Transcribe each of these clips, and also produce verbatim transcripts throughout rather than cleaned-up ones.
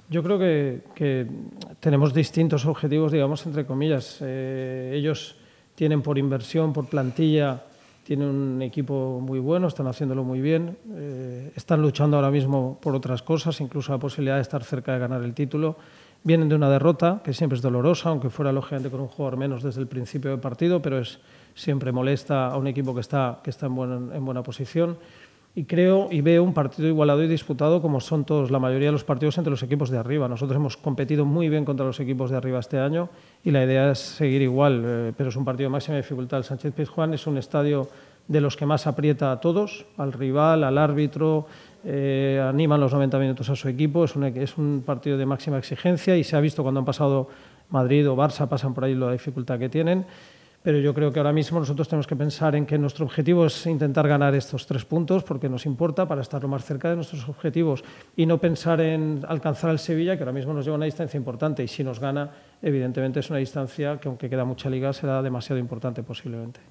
Yo creo que, que tenemos distintos objetivos, digamos, entre comillas. Eh, ellos tienen por inversión, por plantilla, tienen un equipo muy bueno, están haciéndolo muy bien, eh, están luchando ahora mismo por otras cosas, incluso la posibilidad de estar cerca de ganar el título. Vienen de una derrota, que siempre es dolorosa, aunque fuera lógicamente con un jugador menos desde el principio del partido, pero es, siempre molesta a un equipo que está, que está en, buen, en buena posición. Y creo y veo un partido igualado y disputado como son todos, la mayoría de los partidos entre los equipos de arriba. Nosotros hemos competido muy bien contra los equipos de arriba este año y la idea es seguir igual, eh, pero es un partido de máxima dificultad. El Sánchez-Pizjuán es un estadio de los que más aprieta a todos, al rival, al árbitro, eh, animan los noventa minutos a su equipo, es un, es un partido de máxima exigencia y se ha visto cuando han pasado Madrid o Barça, pasan por ahí la dificultad que tienen. Pero yo creo que ahora mismo nosotros tenemos que pensar en que nuestro objetivo es intentar ganar estos tres puntos porque nos importa para estar lo más cerca de nuestros objetivos y no pensar en alcanzar al Sevilla, que ahora mismo nos lleva una distancia importante y si nos gana, evidentemente es una distancia que aunque queda mucha liga será demasiado importante posiblemente.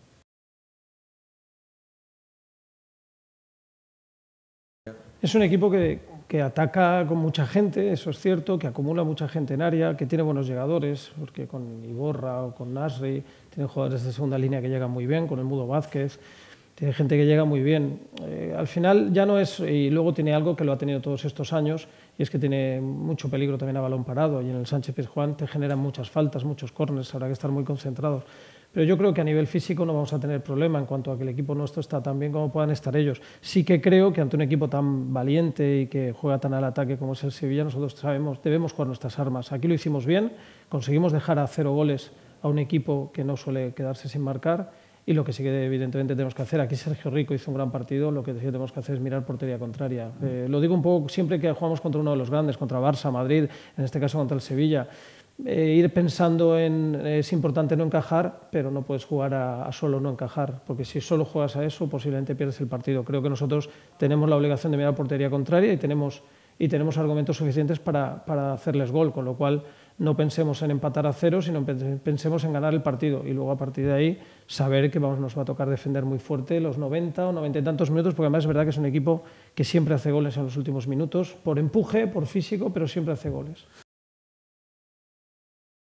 Es un equipo que, que ataca con mucha gente, eso es cierto, que acumula mucha gente en área, que tiene buenos llegadores, porque con Iborra o con Nasri tienen jugadores de segunda línea que llegan muy bien, con el Mudo Vázquez, tiene gente que llega muy bien. Eh, al final ya no es, y luego tiene algo que lo ha tenido todos estos años, y es que tiene mucho peligro también a balón parado, y en el Sánchez-Pizjuán te generan muchas faltas, muchos córners, habrá que estar muy concentrados. Pero yo creo que a nivel físico no vamos a tener problema en cuanto a que el equipo nuestro está tan bien como puedan estar ellos. Sí que creo que ante un equipo tan valiente y que juega tan al ataque como es el Sevilla, nosotros sabemos, debemos jugar nuestras armas. Aquí lo hicimos bien, conseguimos dejar a cero goles a un equipo que no suele quedarse sin marcar y lo que sí que evidentemente tenemos que hacer, aquí Sergio Rico hizo un gran partido, lo que sí tenemos que hacer es mirar portería contraria. Eh, lo digo un poco siempre que jugamos contra uno de los grandes, contra Barça, Madrid, en este caso contra el Sevilla. Eh, ir pensando en, es importante no encajar, pero no puedes jugar a, a solo no encajar, porque si solo juegas a eso, posiblemente pierdes el partido. Creo que nosotros tenemos la obligación de mirar portería contraria y tenemos, y tenemos argumentos suficientes para, para hacerles gol, con lo cual no pensemos en empatar a cero, sino pensemos en ganar el partido y luego a partir de ahí saber que vamos, nos va a tocar defender muy fuerte los noventa o noventa y tantos minutos, porque además es verdad que es un equipo que siempre hace goles en los últimos minutos, por empuje, por físico, pero siempre hace goles.